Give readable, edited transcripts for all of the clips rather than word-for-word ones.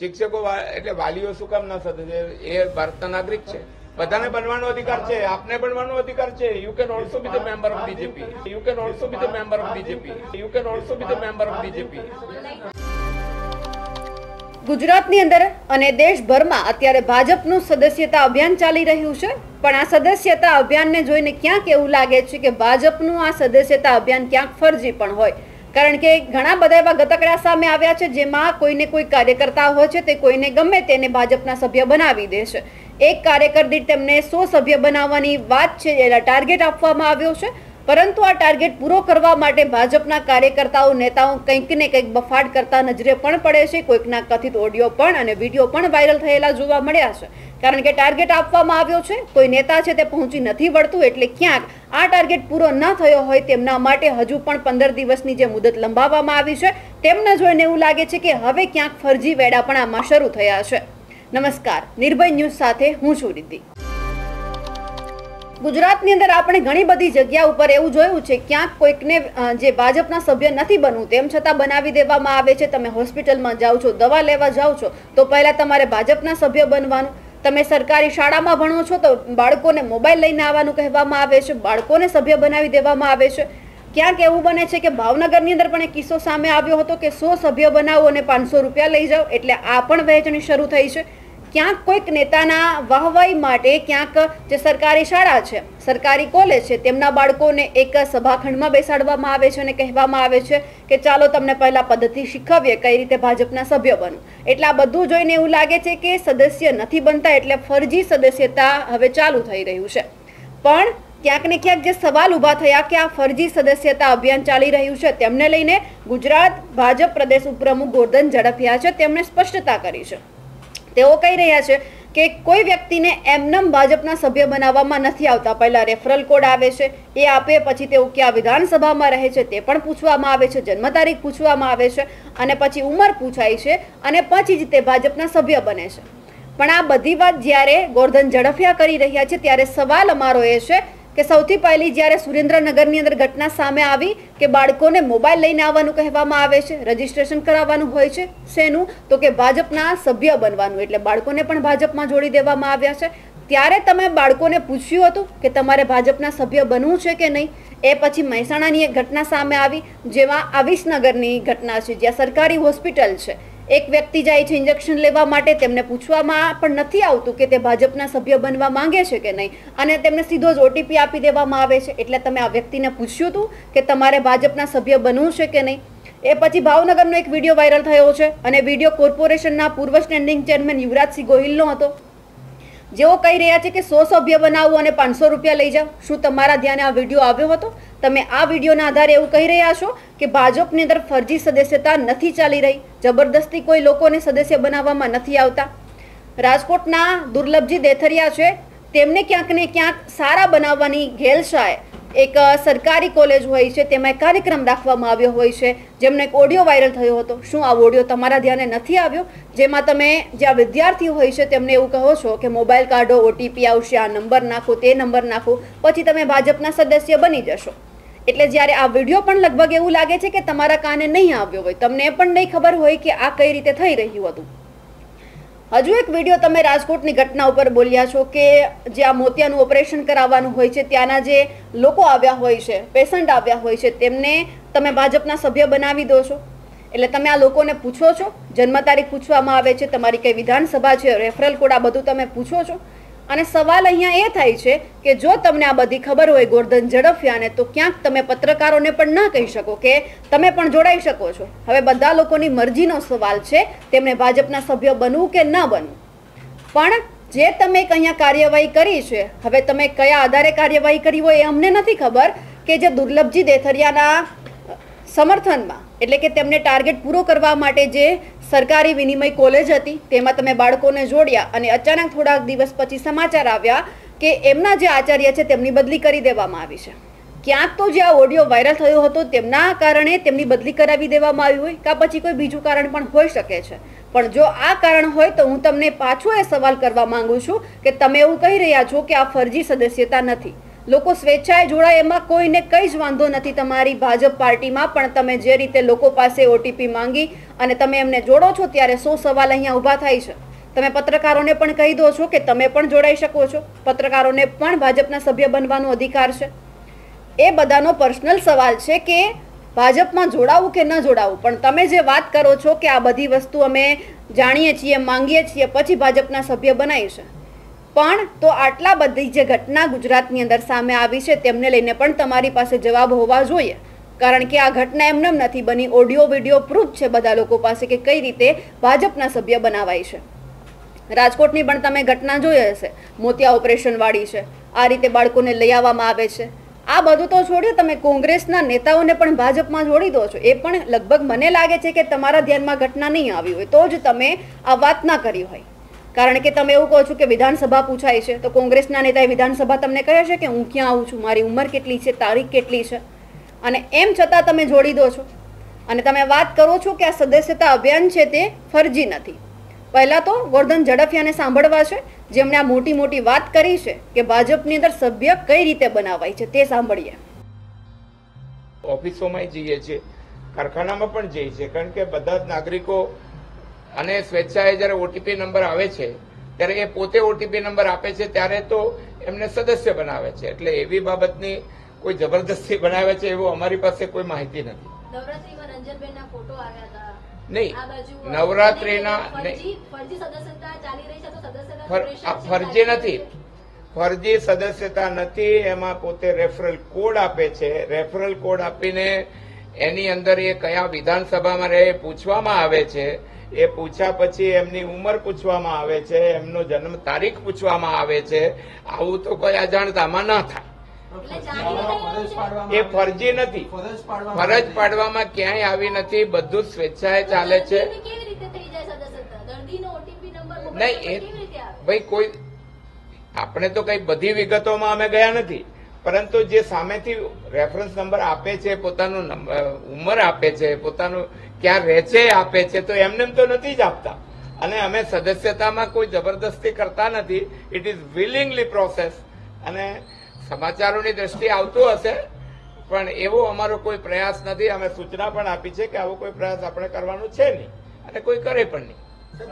શિક્ષકો એટલે વાલીઓ શું કામ ના થશે? એ ભારતના નાગરિક છે, બધાને બનવાનો અધિકાર છે, આપને બનવાનો અધિકાર છે. You can also be the member of BJP. You can also be the member of BJP. You can also be the member of BJP. ગુજરાતની અંદર અને દેશભરમાં અત્યારે ભાજપનું સદસ્યતા અભિયાન ચાલી રહ્યું છે, પણ આ સદસ્યતા અભિયાનને જોઈને ક્યાંક એવું લાગે છે કે ભાજપનું આ સદસ્યતા અભિયાન ક્યાંક ફરજી પણ હોય. કારણ કે ઘણા બધા એવા ગતકડા સામે આવ્યા છે જેમાં કોઈને કોઈ કાર્યકર્તા હોય છે તે કોઈને ગમે તેને ભાજપના સભ્ય બનાવી દે છે. એક કાર્યકર દીઠ તેમને 100 સભ્ય બનાવવાની વાત છે, એના ટાર્ગેટ આપવામાં આવ્યો છે. પરંતુ આ ટાર્ગેટ પૂરો કરવા માટે ભાજપના કાર્યકર્તાઓ નેતાઓ કંઈક ને કંઈક બફાટ કરતા નજરે પણ પડે છે. કોઈકના કથિત ઓડિયો પણ અને વિડીયો પણ વાયરલ થયેલા જોવા મળ્યા છે. કારણ કે ટાર્ગેટ આપવામાં આવ્યો છે, કોઈ નેતા છે તે પહોંચી નથી વળતું, એટલે ક્યાંક આ ટાર્ગેટ પૂરો ન થયો હોય તેમના માટે હજુ પણ 15 દિવસની જે મુદત લંબાવવામાં આવી છે તેમને જોઈને એવું લાગે છે કે હવે ક્યાંક ફરજી વેડા પણ આમાં શરૂ થયા છે. નમસ્કાર, નિર્ભય ન્યૂઝ સાથે હું છું રિદ્ધિ. ગુજરાતની અંદર આપણે ઘણી બધી જગ્યા ઉપર એવું જોયું છે, ક્યાંક કોઈકને જે ભાજપના સભ્ય નથી બનવું તેમ છતાં બનાવી દેવામાં આવે છે. તમે હોસ્પિટલમાં જાઓ છો, દવા લેવા જાઓ છો તો પહેલા તમારે ભાજપના સભ્ય બનવાનું. તમે સરકારી શાળામાં ભણો છો તો બાળકોને મોબાઈલ લઈને આવવાનું કહેવામાં આવે છે, બાળકોને સભ્ય બનાવી દેવામાં આવે છે. ક્યાંક એવું બને છે કે ભાવનગરની અંદર પણ એક કિસ્સો સામે આવ્યો હતો કે 100 સભ્ય બનાવો અને 500 રૂપિયા લઈ જાઓ, એટલે આ પણ વહેંચણી શરૂ થઈ છે. ક્યાંક કોઈક નેતાના વાહવાઈ માટે ક્યાંક જે સરકારી શાળા છે, સરકારી કોલેજ છે, તેમના બાળકોને એક સભાખંડમાં બેસાડવામાં આવે છે અને કહેવામાં આવે છે કે ચાલો તમને પહેલા પદ્ધતિ શીખવીએ કઈ રીતે ભાજપના સભ્ય બનો. એટલે આ બધું જોઈને એવું લાગે છે કે સદસ્ય નથી બનતા, એટલે ફરજી સદસ્યતા હવે ચાલુ થઈ રહ્યું છે. પણ ક્યાંક ને ક્યાંક જે સવાલ ઊભા થયા કે આ ફરજી સદસ્યતા અભિયાન ચાલી રહ્યું છે તેમને લઈને ગુજરાત ભાજપ પ્રદેશ ઉપપ્રમુખ ગોરધન ઝડફિયા છે તેમણે સ્પષ્ટતા કરી છે. તેઓ કહી રહ્યા છે કે કોઈ વ્યક્તિને એમનેમ ભાજપના સભ્ય બનાવવામાં નથી આવતા. પહેલા રેફરલ કોડ આવે છે, એ આપે, પછી તેઓ ક્યાં વિધાનસભામાં રહે છે તે પણ પૂછવામાં આવે છે, જન્મ તારીખ પૂછવામાં આવે છે અને પછી ઉંમર પૂછાય છે અને પછી જ તે ભાજપના સભ્ય બને છે. પણ આ બધી વાત જ્યારે ગોરધન ઝડફિયા કરી રહ્યા છે ત્યારે સવાલ અમારો એ છે કે સૌથી પહેલી જ્યારે સુરેન્દ્રનગરની અંદર ઘટના સામે આવી કે બાળકોને મોબાઈલ લઈને આવવાનું કહેવામાં આવે છે, રજીસ્ટ્રેશન કરાવવાનું હોય છે, શેનું? તો કે ભાજપના સભ્ય બનવાનું. એટલે બાળકોને પણ ભાજપમાં જોડી દેવામાં આવ્યા છે. ત્યારે તમે બાળકોને પૂછ્યું હતું કે તમારે ભાજપના સભ્ય બનવું છે કે નહીં? એ પછી મહેસાણાની એક ઘટના સામે આવી જેમાં આ વિસનગરની ઘટના છે, જ્યાં સરકારી હોસ્પિટલ છે, એક વ્યક્તિ જાય છે ઇન્જેક્શન લેવા માટે, તેમને પૂછવામાં પણ નથી આવતું કે તે ભાજપના સભ્ય બનવા માંગે છે કે નહીં, અને તેમને સીધો જ OTP આપી દેવામાં આવે છે. એટલે તમે આ વ્યક્તિને પૂછ્યું હતું કે તમારે ભાજપના સભ્ય બનવું છે કે નહીં? એ પછી ભાવનગરનો એક વિડીયો વાયરલ થયો છે અને વિડીયો કોર્પોરેશનના પૂર્વ સ્ટેન્ડિંગ ચેરમેન યુવરાજસિંહ ગોહિલનો હતો, જેઓ કહી રહ્યા છે કે 100 સભ્ય બનાવો અને 500 રૂપિયા લઈ જાઓ. શું તમારા ધ્યાને આ વિડીયો આવ્યો હતો? તમે આ વિડીયોના આધારે એવું કહી રહ્યા છો કે ભાજપની અંદર ફરજી સદસ્યતા નથી ચાલી રહી, જબરદસ્તી કોઈ લોકોને સદસ્ય બનાવવામાં નથી આવતા. રાજકોટના દુર્લભજી દેથરિયા છે, તેમને ક્યાંક ને ક્યાંક સારા બનાવવાની ઘેલશાએ એક સરકારી કોલેજ હોય છે તેમાં એક કાર્યક્રમ રાખવામાં આવ્યો હોય છે, જેમનો એક ઓડિયો વાયરલ થયો હતો. શું આ ઓડિયો તમારા ધ્યાને નથી આવ્યો? જેમાં તમે જ્યાં વિદ્યાર્થીઓ હોય છે તેમને એવું કહો છો કે મોબાઈલ કાઢો, OTP આવશે, આ નંબર નાખો, તે નંબર નાખો, પછી તમે ભાજપના સદસ્ય બની જશો. એટલે જ્યારે આ વિડીયો પણ લગભગ એવું લાગે છે કે તમારા કાને નહીં આવ્યો હોય, તમને એ પણ નહીં ખબર હોય કે આ કઈ રીતે થઈ રહ્યું હતું. હજુ એક વિડીયો તમે રાજકોટની ઘટના ઉપર બોલ્યા છો કે જ્યાં મોતિયાનું ઓપરેશન કરાવવાનું હોય છે ત્યાંના જે લોકો આવ્યા હોય છે, પેશન્ટ આવ્યા હોય છે, તેમને તમે ભાજપના સભ્ય બનાવી દો છો. એટલે તમે આ લોકોને પૂછો છો, જન્મ તારીખ પૂછવામાં આવે છે, તમારી કઈ વિધાનસભા છે, રેફરલ કોડ, આ બધું તમે પૂછો છો. અને સવાલ અહીંયા એ થાય છે કે જો તમને આ બધી ખબર હોય ગોરધન ઝડફિયાને, તો ક્યાંક તમે પત્રકારોને પણ ન કહી શકો કે તમે પણ જોડાઈ શકો છો. હવે બધા લોકોની મરજીનો સવાલ છે તેમને ભાજપના સભ્ય બનવું કે ન બનવું. પણ જે તમે અહીંયા કાર્યવાહી કરી છે, હવે તમે કયા આધારે કાર્યવાહી કરી હોય એ અમને નથી ખબર, કે જે દુર્લભજી દેથરિયાના સમર્થનમાં, એટલે કે તેમને ટાર્ગેટ પૂરો કરવા માટે જે સરકારી વિનિમય કોલેજ હતી તેમાં તમે બાળકોને જોડ્યા અને અચાનક થોડાક દિવસ પછી સમાચાર આવ્યા કે એમના જે આચાર્ય છે તેમની બદલી કરી દેવામાં આવી છે. ક્યાંક તો જે આ ઓડિયો વાયરલ થયો હતો તેમના કારણે તેમની બદલી કરાવી દેવામાં આવી હોય, કાં પછી કોઈ બીજું કારણ પણ હોઈ શકે છે. પણ જો આ કારણ હોય તો હું તમને પાછો એ સવાલ કરવા માંગુ છું કે તમે એવું કહી રહ્યા છો કે આ ફરજી સદસ્યતા નથી. લોકો સ્વેચ્છાએ જોડાય એમાં કોઈને કંઈ જ વાંધો નથી તમારી ભાજપ પાર્ટીમાં, પણ તમે જે રીતે લોકો પાસે ઓટીપી માંગી અને તમે એમને જોડો છો ત્યારે 100 સવાલ અહીંયા ઊભા થાય છે. તમે પત્રકારોને પણ કહી દો છો કે તમે પણ જોડાઈ શકો છો, પત્રકારોને પણ ભાજપના સભ્ય બનવાનો અધિકાર છે. એ બધાનો પર્સનલ સવાલ છે કે ભાજપમાં જોડાવું કે ન જોડાવું, પણ તમે જે વાત કરો છો કે આ બધી વસ્તુ અમે જાણીએ છીએ, માંગીએ છીએ, પછી ભાજપના સભ્ય બનાવી છે, પણ તો આટલા બધી જે ઘટના ગુજરાતની અંદર સામે આવી છે તેમને લઈને પણ તમારી પાસે જવાબ હોવા જોઈએ, કારણ કે આ ઘટના એમને નથી બની. ઓડિયો વિડીયો પ્રૂફ છે બધા લોકો પાસે કે કઈ રીતે ભાજપના સભ્ય બનાવાય છે. રાજકોટની પણ તમે ઘટના જોઈ હશે, મોતિયા ઓપરેશન વાળી છે, આ રીતે બાળકોને લઈ આવવામાં આવે છે. આ બધું તો છોડ્યું, તમે કોંગ્રેસના નેતાઓને પણ ભાજપમાં જોડી દો છો. એ પણ લગભગ મને લાગે છે કે તમારા ધ્યાનમાં ઘટના નહીં આવી હોય તો જ તમે આ વાત ના કરી હોય, કારણ કે તમે એવું કહો છો કે વિધાનસભા પૂછાય છે, તો કોંગ્રેસના નેતાએ વિધાનસભા તમને કહે છે કે હું ક્યાં આવું છું, મારી ઉંમર કેટલી છે, તારીખ કેટલી છે, અને એમ છતાં તમે જોડી દો છો. અને તમે વાત કરો છો કે આ સદસ્યતા અભિયાન છે તે ફરજી નથી. પહેલા તો ગોરધન ઝડફિયાને સાંભળવા છે, જેમણે આ મોટી મોટી વાત કરી છે કે ભાજપની અંદર સભ્ય કઈ રીતે બનાવાય છે તે સાંભળીએ. ઓફિસોમાં જઈએ છીએ, કારખાનામાં પણ જઈએ છીએ, કારણ કે બધા જ નાગરિકો અને સ્વેચ્છાએ જ્યારે ઓટીપી નંબર આવે છે ત્યારે એ પોતે ઓટીપી નંબર આપે છે ત્યારે તો એમને સદસ્ય બનાવે છે. એટલે એવી બાબતની કોઈ જબરદસ્તી બનાવે છે એવું અમારી પાસે કોઈ માહિતી નથી. નવરાત્રીમાં રંજનબેનના ફોટો આવ્યા હતા. નહીં, આ બાજુ નવરાત્રીના ફરજી સદસ્યતા ચાલી રહી છે, તો સદસ્યતા ફરજી નથી, ફરજી સદસ્યતા નથી. એમાં પોતે રેફરલ કોડ આપે છે, રેફરલ કોડ આપીને એની અંદર એ કયા વિધાનસભામાં રહે પૂછવામાં આવે છે. એ પૂછ્યા પછી એમની ઉંમર પૂછવામાં આવે છે, એમનો જન્મ તારીખ પૂછવામાં આવે છે. આવું તો કોઈ અજાણતામાં ના થાય. એ ફરજી નથી, ફરજ પાડવામાં ક્યાંય આવી નથી, બધું સ્વેચ્છાએ ચાલે છે. નહીં, એ ભાઈ કોઈ આપણે તો કઈ બધી વિગતોમાં અમે ગયા નથી, પરંતુ જે સામેથી રેફરન્સ નંબર આપે છે, પોતાનું ઉંમર આપે છે, પોતાનું ક્યાં રહે છે આપે છે, તો એમને તો નથી જ આપતા. અને અમે સદસ્યતામાં કોઈ જબરદસ્તી કરતા નથી. It is willingly process. અને સમાચારોની દ્રષ્ટિએ આવતું હશે, પણ એવો અમારો કોઈ પ્રયાસ નથી. અમે સૂચના પણ આપી છે કે આવો કોઈ પ્રયાસ આપણે કરવાનો છે નહીં અને કોઈ કરે પણ નહીં.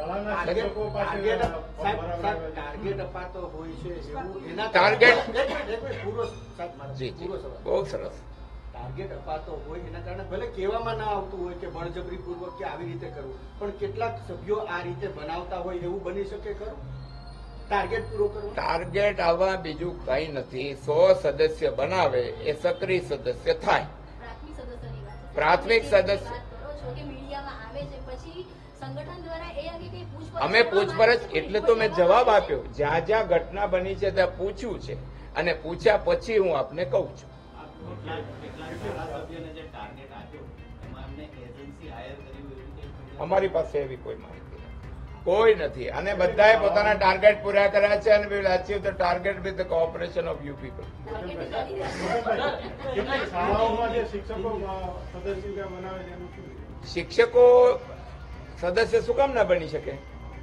બહુ સરસ ટાર્ગેટ અપાતો હોય એના કારણે ભલે કહેવામાં ના આવતું હોય કે બળજબરી પૂર્વક કે આવી રીતે કરવું, પણ કેટલાક સભ્યો આ રીતે બનાવતા હોય એવું બની શકે ખરું? ટાર્ગેટ પૂરો કરવો, ટાર્ગેટ આવવા બીજું કઈ નથી. 100 સદસ્ય બનાવે એ સક્રિય સદસ્ય થાય. પ્રાથમિક સદસ્ય અમે પૂછપરછ, એટલે તો મેં જવાબ આપ્યો. જ્યાં જ્યાં ઘટના બની છે ત્યાં પૂછ્યું છે, અને પૂછ્યા પછી હું આપને કહું છું. અમારી પાસે એવી કોઈ માહિતી કોઈ નથી, અને બધાએ પોતાના ટાર્ગેટ પૂરા કર્યા છે, અને we will achieve the target with the cooperation of you people. શિક્ષકો સદસ્ય શું કામ ના બની શકે?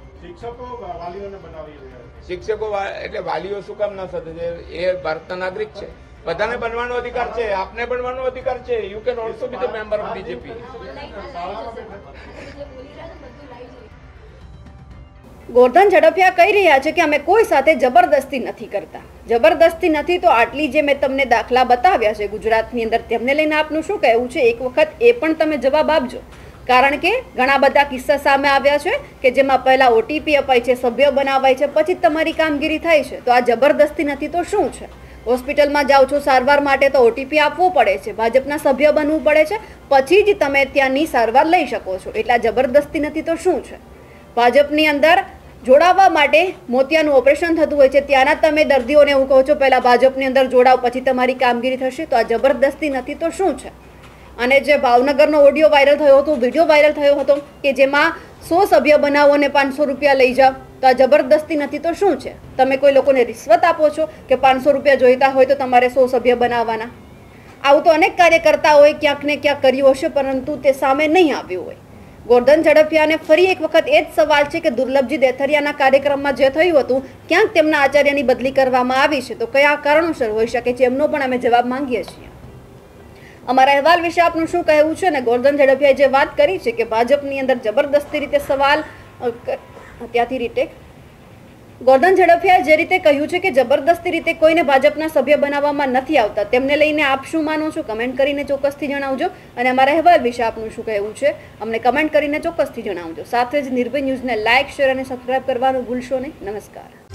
શિક્ષકો એટલે વાલીઓ શું કામ ના સદસ્ય? એ ભારતના નાગરિક છે, બધાને બનવાનો અધિકાર છે, આપને બનવાનો અધિકાર છે. You can also be the member of BJP. Gordhan Zadafia કહી રહ્યા છે કે અમે કોઈ સાથે જબરદસ્તી નથી કરતા. જબરદસ્તી નથી તો આટલી જે મેં તમને દાખલા બતાવ્યા છે ગુજરાતની અંદર, તેમને લઈને આપનું શું કહેવું છે? એક વખત એ પણ તમે જવાબ આપજો, કારણ કે ઘણા બધા કિસ્સા સામે આવ્યા છે કે જેમાં પહેલા ઓટીપી અપાય છે, સભ્ય બનાવાય છે, પછી તમારી કામગીરી થાય છે. તો આ જબરદસ્તી નથી તો શું છે? હોસ્પિટલમાં જાઓ છો સારવાર માટે તો ઓટીપી આપવો પડે છે, ભાજપના સભ્ય બનવું પડે છે, પછી જ તમે ત્યાંની સારવાર લઈ શકો છો. એટલે જબરદસ્તી નથી તો શું છે? ભાજપની અંદર જોડાવા માટે મોતિયાનું ઓપરેશન થતું હોય છે, ત્યાંના તમે દર્દીઓને એવું કહો છો પહેલા ભાજપની અંદર જોડાવ પછી તમારી કામગીરી થશે. તો આ જબરદસ્તી નથી તો શું છે? અને જે ભાવનગરનો ઓડિયો વાયરલ થયો હતો, વિડીયો વાયરલ થયો હતો કે જેમાં 100 સભ્ય બનાવો અને 500 રૂપિયા લઈ જાઓ, તો આ જબરદસ્તી નથી તો શું છે? તમે કોઈ લોકોને રિશ્વત આપો છો કે 500 રૂપિયા જોઈતા હોય તો તમારે 100 સભ્ય બનાવવાના? આવું તો અનેક કાર્યકર્તાઓએ ક્યાંક ને ક્યાંક કર્યું હશે, પરંતુ તે સામે નહીં આવ્યું હોય. ગોરધન ઝડફિયાને ફરી એક વખત એ જ સવાલ છે કે દુર્લભજી દેથરિયાના કાર્યક્રમમાં જે થયું હતું ક્યાંક તેમના આચાર્યની બદલી કરવામાં આવી છે, તો કયા કારણોસર હોઈ શકે છે એમનો પણ અમે જવાબ માંગીએ છીએ. અમારા અહેવાલ વિશે આપનું શું કહેવું છે? અને ગોરધન ઝડફિયાએ જે વાત કરી છે કે ભાજપની અંદર જબરદસ્તી રીતે સવાલ ત્યાંથી રીટેક ગોરધન ઝડફિયાએ જે રીતે કહ્યું છે કે જબરદસ્તી રીતે કોઈને ભાજપના સભ્ય બનાવવામાં નથી આવતા, તેમને લઈને આપ શું માનો છો? કમેન્ટ કરીને ચોક્કસથી જણાવજો. અને અમારા અહેવાલ વિશે આપનું શું કહેવું છે અમને કમેન્ટ કરીને ચોક્કસથી જણાવજો. સાથે જ નિર્ભય ન્યૂઝને લાઇક, શેર અને સબસ્ક્રાઇબ કરવાનું ભૂલશો નહીં. નમસ્કાર.